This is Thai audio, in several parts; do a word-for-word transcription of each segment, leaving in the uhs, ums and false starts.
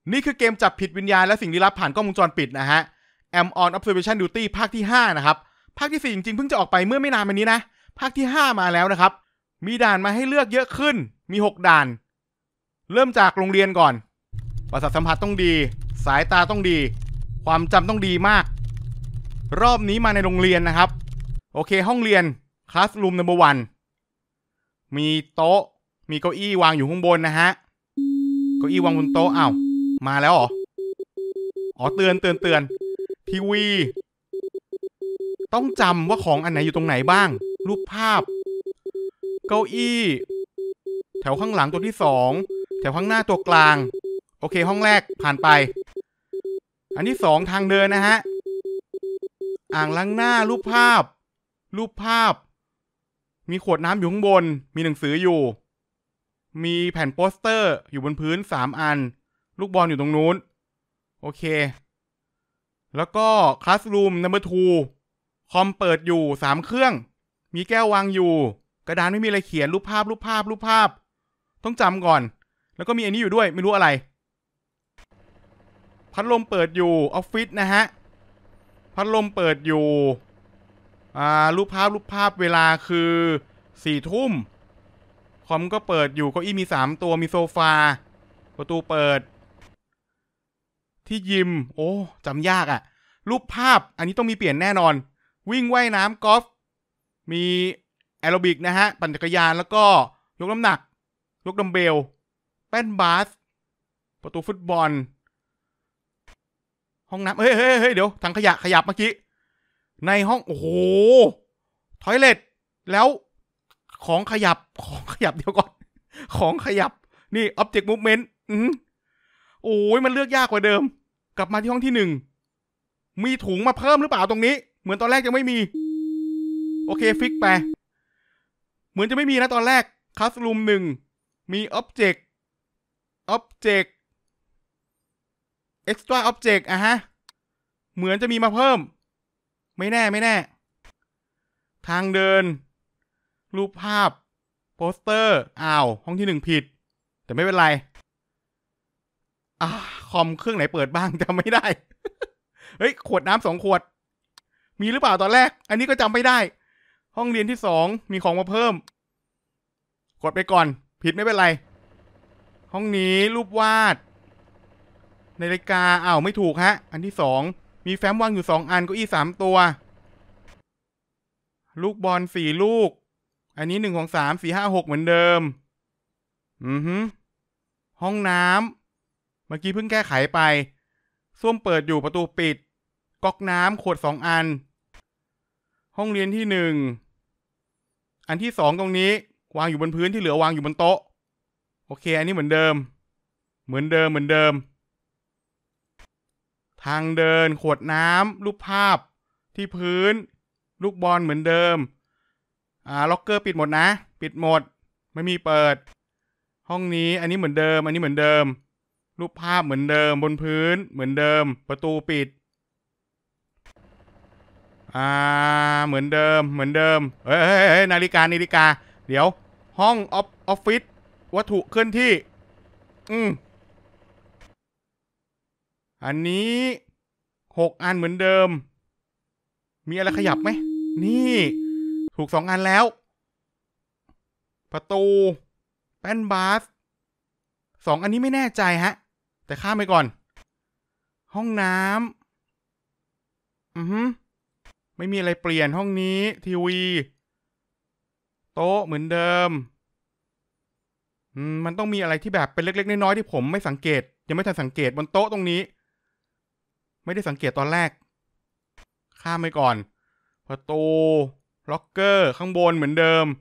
นี่คือเกมจับผิดวิญญาณและสิ่งลี้ลับผ่านกล้องวงจรปิดนะฮะ Am on Observation Duty ภาคที่ห้านะครับภาคที่สี่จริงๆเพิ่งจะออกไปเมื่อไม่นานมานี้นะภาคที่ห้ามาแล้วนะครับมีด่านมาให้เลือกเยอะขึ้นมีหกด่านเริ่มจากโรงเรียนก่อนประสาทสัมผัสต้องดีสายตาต้องดีความจำต้องดีมากรอบนี้มาในโรงเรียนนะครับโอเคห้องเรียน Classroom Number วันมีโต๊ะมีเก้าอี้วางอยู่ข้างบนนะฮะเก้าอี้วางบนโต๊ะอ้าวมาแล้วเหรออ๋อเตือนเตือนเตือนทีวีต้องจำว่าของอันไหนอยู่ตรงไหนบ้างรูปภาพเก้าอี้แถวข้างหลังตัวที่สองแถวข้างหน้าตัวกลางโอเคห้องแรกผ่านไปอันที่สองทางเดินนะฮะอ่างล้างหน้ารูปภาพรูปภาพมีขวดน้ำอยู่ข้างบนมีหนังสืออยู่มีแผ่นโปสเตอร์อยู่บนพื้นสามอันลูกบอลอยู่ตรงนู้นโอเคแล้วก็ Classroom Number ทู คอมเปิดอยู่สามเครื่องมีแก้ววางอยู่กระดานไม่มีอะไรเขียนรูปภาพรูปภาพรูปภาพต้องจำก่อนแล้วก็มีอันนี้อยู่ด้วยไม่รู้อะไรพัดลมเปิดอยู่ออฟฟิศนะฮะพัดลมเปิดอยู่อ่ารูปภาพรูปภาพเวลาคือสี่ทุ่มคอมก็เปิดอยู่เก้าอี้มีสามตัวมีโซฟาประตูเปิดที่ยิมโอ้จำยากอะรูปภาพอันนี้ต้องมีเปลี่ยนแน่นอนวิ่งว่ายน้ำกอล์ฟมีแอโรบิกนะฮะปั่นจักรยานแล้วก็ยกน้ำหนักยกดัมเบลแป้นบาสประตูฟุตบอลห้องน้ำเฮ้ยเฮ้ยเฮ้ยเดี๋ยวถังขยะขยับเมื่อกี้ในห้องโอ้โหทอยเลทแล้วของขยับของขยับเดี๋ยวก่อนของขยับนี่ Object Movement อือโอ้ยมันเลือกยากกว่าเดิมกลับมาที่ห้องที่หนึ่งมีถุงมาเพิ่มหรือเปล่าตรงนี้เหมือนตอนแรกยังไม่มีโอเคฟิกไปเหมือนจะไม่มีนะตอนแรก Classroom หนึ่งมี Object Object Extra Object อ่ะฮะเหมือนจะมีมาเพิ่มไม่แน่ไม่แน่ทางเดินรูปภาพโปสเตอร์อ้าวห้องที่หนึ่งผิดแต่ไม่เป็นไรอ่าคอมเครื่องไหนเปิดบ้างจำไม่ได้ เฮ้ยขวดน้ำสองขวดมีหรือเปล่าตอนแรกอันนี้ก็จำไม่ได้ห้องเรียนที่สองมีของมาเพิ่มกดไปก่อนผิดไม่เป็นไรห้องนี้รูปวาดนาฬิกาอ้าวไม่ถูกฮะอันที่สองมีแฟ้มวางอยู่สองอันเก้าอี้สามตัวลูกบอลสี่ลูกอันนี้หนึ่งของสามสี่ห้าหกเหมือนเดิมอือฮึห้องน้ำเมื่อกี้เพิ่งแก้ไขไปส้วมเปิดอยู่ประตูปิดก๊อกน้ำขวดสองอันห้องเรียนที่หนึ่งอันที่สองตรงนี้วางอยู่บนพื้นที่เหลือวางอยู่บนโต๊ะโอเคอันนี้เหมือนเดิมเหมือนเดิมเหมือนเดิมทางเดินขวดน้ำรูปภาพที่พื้นลูกบอลเหมือนเดิมอ่าล็อกเกอร์ปิดหมดนะปิดหมดไม่มีเปิดห้องนี้อันนี้เหมือนเดิมอันนี้เหมือนเดิมรูปภาพเหมือนเดิมบนพื้นเหมือนเดิมประตูปิดอ่าเหมือนเดิมเหมือนเดิมเฮ้ยเฮ้ยเฮ้ยนาฬิกานาฬิกาเดี๋ยวห้องออฟออฟฟิศวัตถุเคลื่อนที่อืมอันนี้หกอันเหมือนเดิมมีอะไรขยับไหมนี่ถูกสองอันแล้วประตูแป้นบาสสองอันนี้ไม่แน่ใจฮะแต่ข้ามไปก่อนห้องน้ำอือฮึไม่มีอะไรเปลี่ยนห้องนี้ทีวีโต๊ะเหมือนเดิมอืมมันต้องมีอะไรที่แบบเป็นเล็กๆน้อยๆที่ผมไม่สังเกตยังไม่ทันสังเกตบนโต๊ะตรงนี้ไม่ได้สังเกตตอนแรกข้ามไปก่อนประตูล็อกเกอร์ข้างบนเหมือนเดิม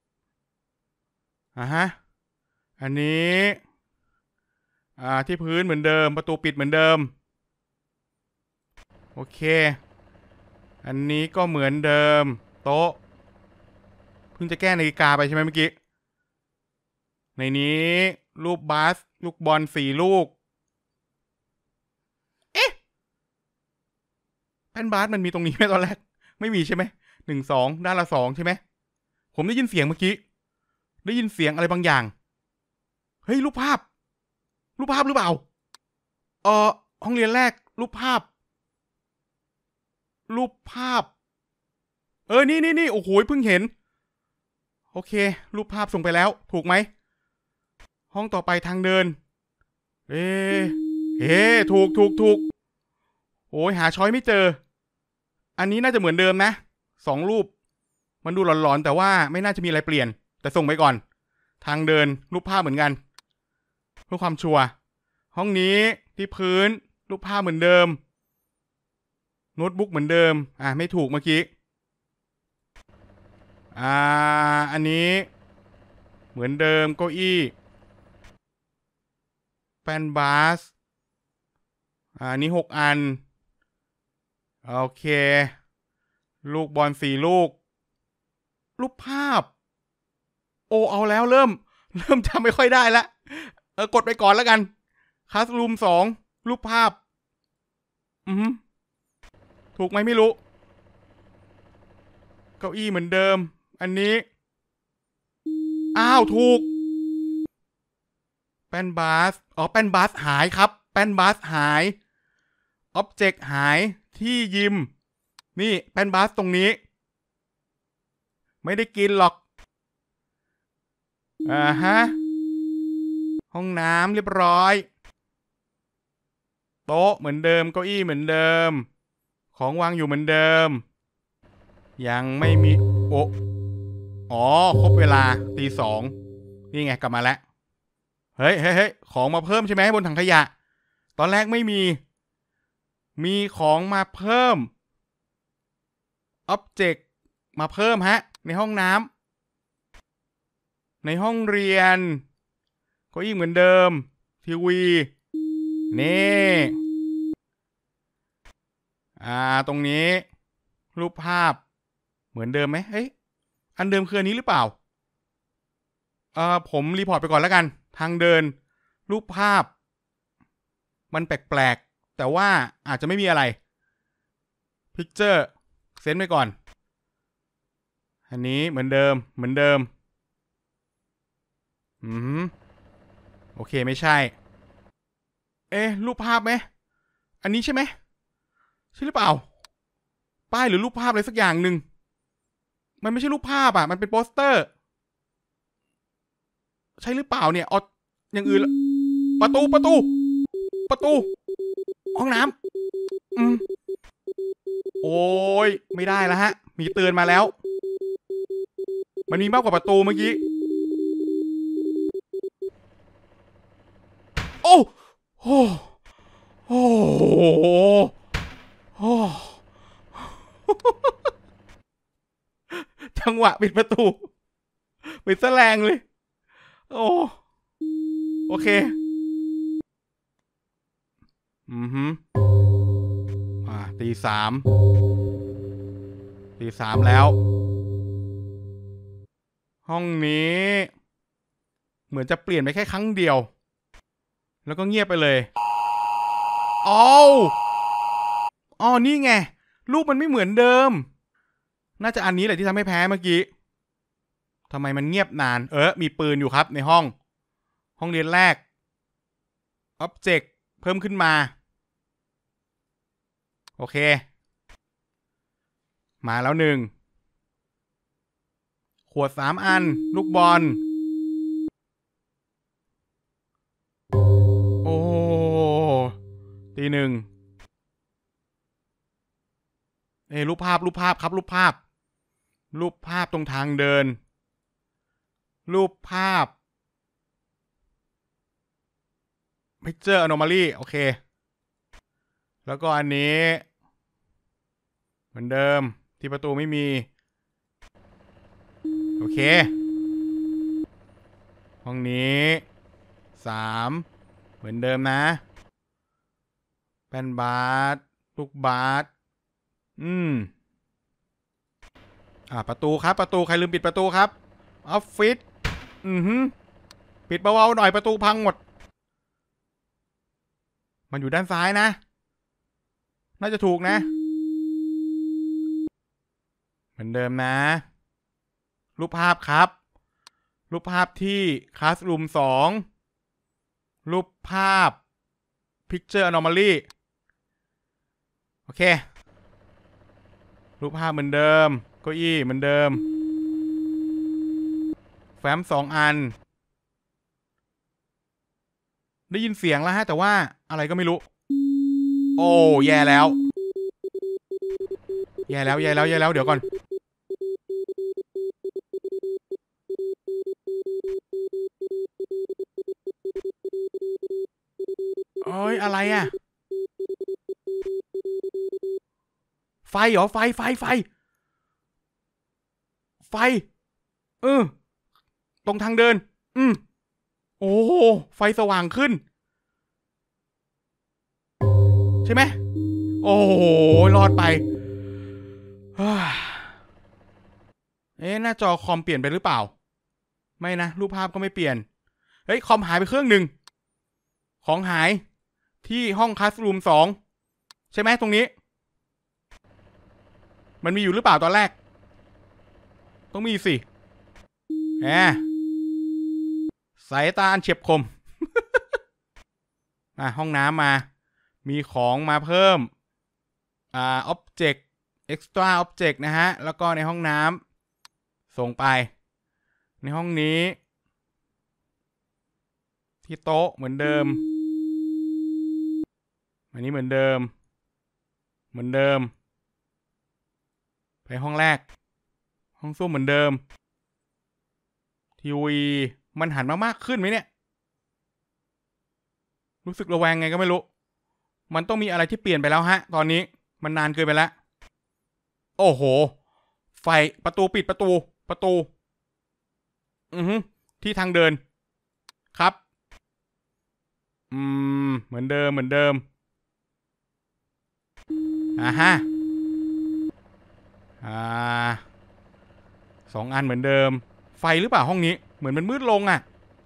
อ่ะฮะอันนี้อ่าที่พื้นเหมือนเดิมประตูปิดเหมือนเดิมโอเคอันนี้ก็เหมือนเดิมโต๊ะเพิ่งจะแก้นาฬิกาไปใช่ไหมเมื่อกี้ในนี้รูปบาสลูกบอลสี่ลูกเอ๊ะแป้นบาสมันมีตรงนี้ไหมตอนแรกไม่มีใช่ไหมหนึ่งสองด้านละสองใช่ไหมผมได้ยินเสียงเมื่อกี้ได้ยินเสียงอะไรบางอย่างเฮ้ยรูปภาพรูปภาพหรือเปล่าเออห้องเรียนแรกรูปภาพรูปภาพเออนี่นี่นี่โอ้โหเพิ่งเห็นโอเครูปภาพส่งไปแล้วถูกไหมห้องต่อไปทางเดินเอ๊เฮ้ถูกถูกถูกโอ้ยหาช้อยไม่เจออันนี้น่าจะเหมือนเดิมนะสองรูปมันดูหลอนๆแต่ว่าไม่น่าจะมีอะไรเปลี่ยนแต่ส่งไปก่อนทางเดินรูปภาพเหมือนกันเพื่อความชัวร์ห้องนี้ที่พื้นรูปภาพเหมือนเดิมโน้ตบุ๊กเหมือนเดิมอ่ะไม่ถูกเมื่อกี้อ่าอันนี้เหมือนเดิมเก้าอี้แป้นบาสอ่านี้หกอันโอเคลูกบอลสี่ลูกรูปภาพโอเอาแล้วเริ่มเริ่มจำไม่ค่อยได้ละเออกดไปก่อนแล้วกันคลาสรูมสองรูปภาพอืมถูกไหมไม่รู้เก้าอี้เหมือนเดิมอันนี้อ้าวถูกแป้นบาสอ๋อแป้นบาสหายครับแป้นบาสหายอ็อบเจกต์หายที่ยิมนี่แป้นบาสตรงนี้ไม่ได้กินหรอกอ่าฮะห้องน้ำเรียบร้อยโต๊ะเหมือนเดิมเก้าอี้เหมือนเดิมของวางอยู่เหมือนเดิมยังไม่มีโอ้อ๋อครบเวลาตีสองนี่ไงกลับมาแล้วเฮ้ยเฮ้ยเฮ้ยของมาเพิ่มใช่ไหมบนถังขยะตอนแรกไม่มีมีของมาเพิ่มอ็อบเจกต์มาเพิ่มฮะในห้องน้ำในห้องเรียนเก้าอี้เหมือนเดิมทีวีนี่อ่าตรงนี้รูปภาพเหมือนเดิมไหมเฮ้ยอันเดิมคืออันนี้หรือเปล่าเอ่อผมรีพอร์ตไปก่อนแล้วกันทางเดินรูปภาพมันแปลกๆแต่ว่าอาจจะไม่มีอะไรพิกเจอร์เซนไปก่อนอันนี้เหมือนเดิมเหมือนเดิมอืมโอเคไม่ใช่เอ๊ะรูปภาพไหมอันนี้ใช่ไหมใช่หรือเปล่าป้ายหรือรูปภาพอะไรสักอย่างหนึ่งมันไม่ใช่รูปภาพอ่ะมันเป็นโปสเตอร์ใช่หรือเปล่าเนี่ยอ๋ออย่างอื่นประตูประตูประตูห้องน้ำอืมโอ้ยไม่ได้แล้วฮะมีเตือนมาแล้วมันมีมากกว่าประตูเมื่อกี้โอ้โหโอ้โหจังหวะปิดประตูปิดแสลงเลยโอ้โอเคอือฮึอ่าตีสามตีสามแล้วห้องนี้เหมือนจะเปลี่ยนไปแค่ครั้งเดียวแล้วก็เงียบไปเลยอ้าวอ๋อนี่ไงรูปมันไม่เหมือนเดิมน่าจะอันนี้แหละที่ทำให้แพ้เมื่อกี้ทำไมมันเงียบนานเออมีปืนอยู่ครับในห้องห้องเรียนแรก Object เพิ่มขึ้นมาโอเคมาแล้วหนึ่งขวดสามอันลูกบอลโอ้ตีหนึ่งเอ้รูปภาพรูปภาพครับรูปภาพรูปภาพตรงทางเดินรูปภาพ Picture Anomaly โอเคแล้วก็อันนี้เหมือนเดิมที่ประตูไม่มีโอเคห้องนี้สามเหมือนเดิมนะแป้นบาสลูกบาสอืมอ่าประตูครับประตูใครลืมปิดประตูครับออฟฟิศอือฮึปิดเบาๆหน่อยประตูพังหมดมันอยู่ด้านซ้ายนะน่าจะถูกนะเหมือนเดิมนะรูปภาพครับรูปภาพที่คลาสรูมสองรูปภาพ Picture Anomaly โอเครูปภาพเหมือนเดิมเก้าอี้เหมือนเดิมแฟ้มสองอันได้ยินเสียงแล้วฮะแต่ว่าอะไรก็ไม่รู้โอ้แย่แล้วแย่แล้วแย่แล้วแย่แล้วเดี๋ยวก่อนเอ้ยอะไรอะไฟเหรอไฟไฟไฟไฟเออตรงทางเดินอืมโอ้ไฟสว่างขึ้นใช่ไหมโอ้โหรอดไปเอ๊ะหน้าจอคอมเปลี่ยนไปหรือเปล่าไม่นะรูปภาพก็ไม่เปลี่ยนเฮ้ยคอมหายไปเครื่องหนึ่งของหายที่ห้องคลาสรูมสองใช่ไหมตรงนี้มันมีอยู่หรือเปล่าตอนแรกต้องมีสิแหมสายตาอันเฉียบคม อ่ะห้องน้ำมามีของมาเพิ่มอ่า object extra object นะฮะแล้วก็ในห้องน้ำส่งไปในห้องนี้ที่โต๊ะเหมือนเดิมอันนี้เหมือนเดิมเหมือนเดิมไปห้องแรกห้องส้วมเหมือนเดิมทีวีมันหันมามากขึ้นไหมเนี่ยรู้สึกระแวงไงก็ไม่รู้มันต้องมีอะไรที่เปลี่ยนไปแล้วฮะตอนนี้มันนานเกินไปแล้วโอ้โหไฟประตูปิดประตูประตูอือฮึที่ทางเดินครับอืมเหมือนเดิมเหมือนเดิมอ่าฮะอ่าสองอันเหมือนเดิมไฟหรือเปล่าห้องนี้เหมือนมันมืดลงอ่ะ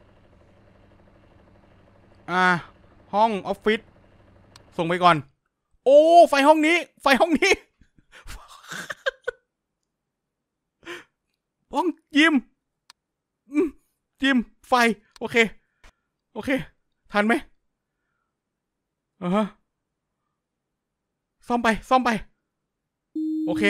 อ่าห้องออฟฟิศส่งไปก่อนโอ้ไฟห้องนี้ไฟห้องนี้ห้องยิมยิมไฟโอเคโอเคทันไหมอ่าฮะซ่อมไปซ่อมไปโอเค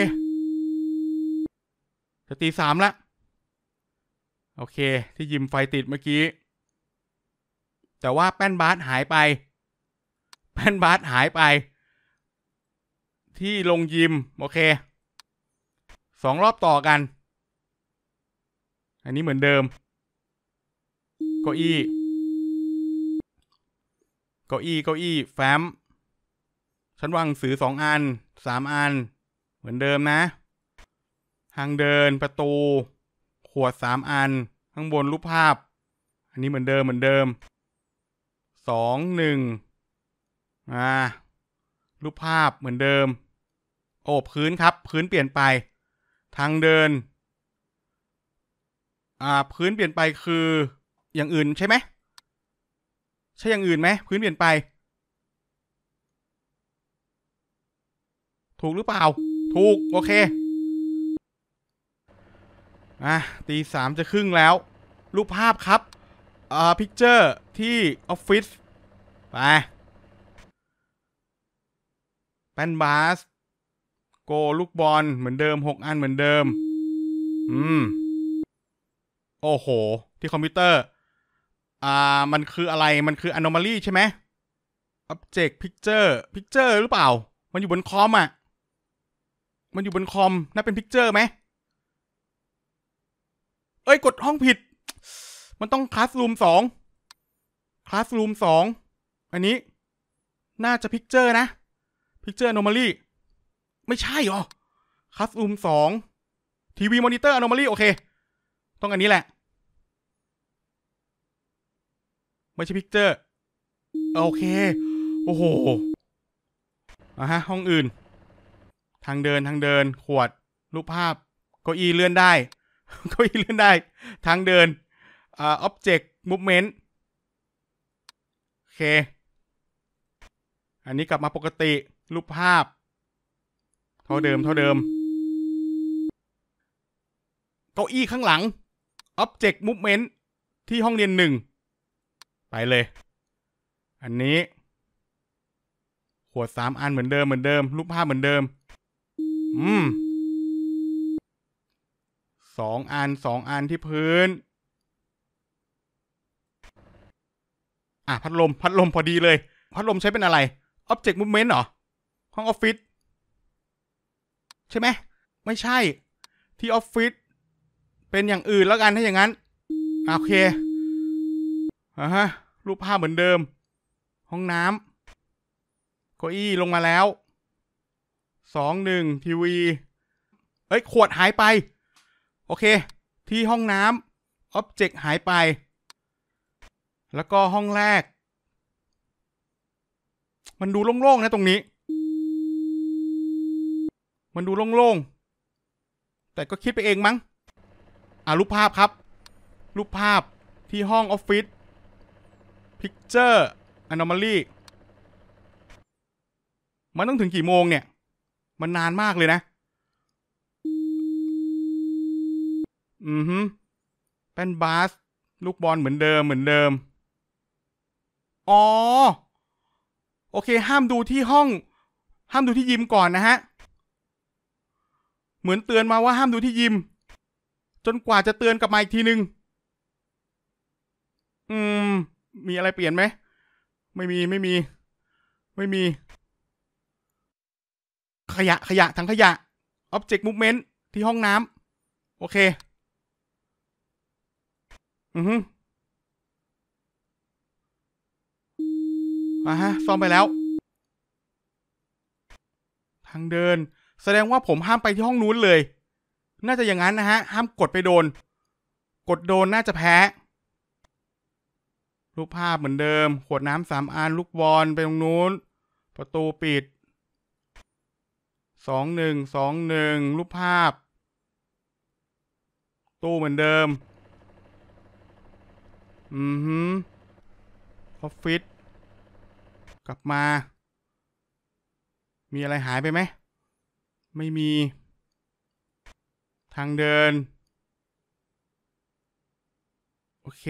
จะตีสามละโอเคที่ยิมไฟติดเมื่อกี้แต่ว่าแป้นบาสหายไปแป้นบาสหายไปที่ลงยิมโอเคสองรอบต่อกันอันนี้เหมือนเดิมเก้าอี้เก้าอี้เก้าอี้แฟ้มชั้นวางหนังสือสองอันสามอันเหมือนเดิมนะทางเดินประตูขวดสามอันข้างบนรูปภาพอันนี้เหมือนเดิมเหมือนเดิมสองหนึ่งอ่ารูปภาพเหมือนเดิมโอ้พื้นครับพื้นเปลี่ยนไปทางเดินอ่าพื้นเปลี่ยนไปคืออย่างอื่นใช่ไหมใช่อย่างอื่นไหมพื้นเปลี่ยนไปถูกหรือเปล่าถูกโอเคอ่ะตีสามจะครึ่งแล้วรูปภาพครับอ่าพิกเจอร์ที่ออฟฟิศไปแป้นบาสโกลูกบอลเหมือนเดิมหกอันเหมือนเดิมอืมโอ้โหที่คอมพิวเตอร์อ่ามันคืออะไรมันคือ anomaly ใช่ไหม object picture picture หรือเปล่ามันอยู่บนคอมอ่ะมันอยู่บนคอมน่าเป็น picture ไหมเอ้ยกดห้องผิดมันต้อง classroom สอง classroom สองอันนี้น่าจะ picture นะ picture anomaly ไม่ใช่หรอ classroom สอง ที วี monitor anomaly โอเคต้องอันนี้แหละไม่ใช่ picture โอเคโอ้โหอ่ะฮะห้องอื่นทางเดินทางเดินขวดรูปภาพเก้าอี้เลื่อนได้เก้าอี้เลื่อนได้ทางเดินอ่า object movement โอเคอันนี้กลับมาปกติรูปภาพเท่าเดิมเท่าเดิมเก้าอี้ข้างหลัง object movement ที่ห้องเรียนหนึ่งไปเลยอันนี้ขวดสามอันเหมือนเดิมเหมือนเดิมรูปภาพเหมือนเดิมอืมสองอันสองอันที่พื้นอ่ะพัดลมพัดลมพอดีเลยพัดลมใช้เป็นอะไร Object Movement เหรอห้องออฟฟิศใช่ไหมไม่ใช่ที่ออฟฟิศเป็นอย่างอื่นแล้วกันถ้าอย่างนั้นโอเคอ่ะฮะรูปภาพเหมือนเดิมห้องน้ำเก้าอี้ลงมาแล้วสองหนึ่งทีวีเอ้ยขวดหายไปโอเคที่ห้องน้ำ Object หายไปแล้วก็ห้องแรกมันดูโล่งๆนะตรงนี้มันดูโล่งๆแต่ก็คิดไปเองมั้งอ่ะรูปภาพครับรูปภาพที่ห้องออฟฟิศ Picture Anomaly มันต้องถึงกี่โมงเนี่ยมันนานมากเลยนะอือฮึเป็นบาสลูกบอลเหมือนเดิมเหมือนเดิมอ๋อโอเคห้ามดูที่ห้องห้ามดูที่ยิมก่อนนะฮะเหมือนเตือนมาว่าห้ามดูที่ยิมจนกว่าจะเตือนกลับมาอีกทีนึงอืมมีอะไรเปลี่ยนไหมไม่มีไม่มีไม่มีขยะขยะทั้งขยะ Object Movement ที่ห้องน้ำโอเคอือฮึอ่าฮะซ่อมไปแล้วทางเดินแสดงว่าผมห้ามไปที่ห้องนู้นเลยน่าจะอย่างนั้นนะฮะห้ามกดไปโดนกดโดนน่าจะแพ้รูปภาพเหมือนเดิมขวดน้ำสามอันลูกบอลไปตรงนู้นประตูปิดสองหนึ่งสองหนึ่งรูปภาพตู้เหมือนเดิมอือฮึออฟฟิศกลับมามีอะไรหายไปไหมไม่มีทางเดินโอเค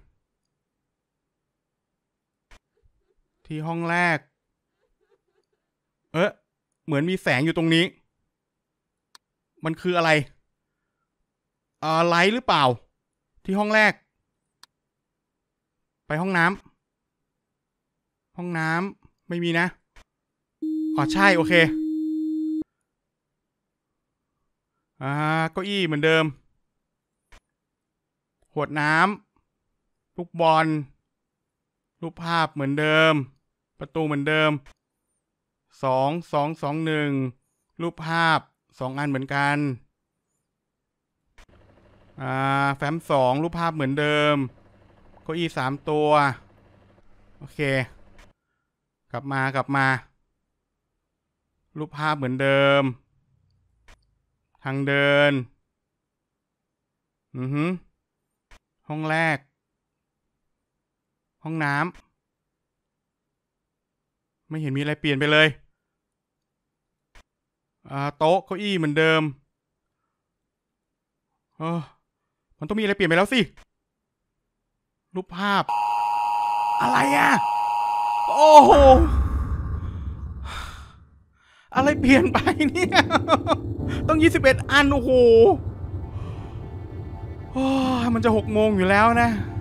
ที่ห้องแรกเอ๊ะเหมือนมีแสงอยู่ตรงนี้มันคืออะไรเอ่อไลท์หรือเปล่าที่ห้องแรกไปห้องน้ำห้องน้ำไม่มีนะอ๋อใช่โอเคอ่าเก้าอี้เหมือนเดิมขวดน้ำลูกบอลรูปภาพเหมือนเดิมประตูเหมือนเดิมสองสองสองหนึ่งรูปภาพสองอันเหมือนกันอ่าแฟ้มสองรูปภาพเหมือนเดิมเก้าอี้สามตัวโอเคกลับมากลับมารูปภาพเหมือนเดิมทางเดินอือฮึห้องแรกห้องน้ำไม่เห็นมีอะไรเปลี่ยนไปเลยอ่าโต๊ะเก้าอี้เหมือนเดิมเออมันต้องมีอะไรเปลี่ยนไปแล้วสิรูปภาพอะไรอ่ะโอ้โหอะไรเปลี่ยนไปเนี่ยต้องยี่สิบเอ็ดอันโอ้โหมันจะหกโมงอยู่แล้วนะ